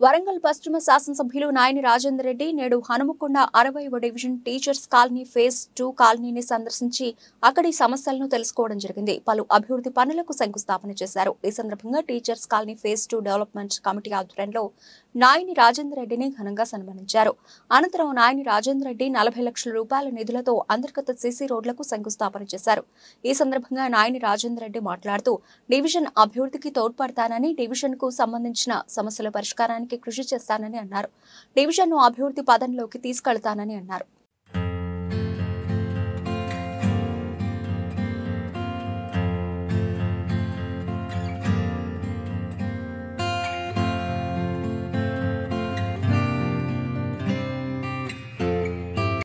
వరంగల్ పశ్చిమ శాసనసభ్యులు నాయని రాజేందర్ రెడ్డి నేడు హనుమకొండ 60వ డివిజన్ టీచర్స్ కాలనీ ఫేజ్ 2 కాలనీని సందర్శించి అక్కడి సమస్యలను తెలుసుకోవడం జరిగింది. పలు అభివృద్ధి పనులకు శంకుస్థాపన చేశారు. ఈ సందర్భంగా teachers colony phase 2 development committee ఆధ్వర్యంలో నాయని రాజేందర్ రెడ్డిని ఘనంగా సన్మానించారు. అనంతరం నాయని రాజేందర్ రెడ్డి 40 లక్షల రూపాయల నిధులతో అంతర్గత సీసీ రోడ్లకు శంకుస్థాపన చేశారు. ఈ సందర్భంగా నాయని రాజేందర్ రెడ్డి మాట్లాడుతూ డివిజన్ అభివృద్ధికి తోడ్పడతానని, డివిజన్ కు సంబంధించిన సమస్యల పరిష్కారానికి కృషి చేస్తానని అన్నారు. డివిజన్ ను అభివృద్ధి పదంలోకి తీసుకెళ్తానని అన్నారు.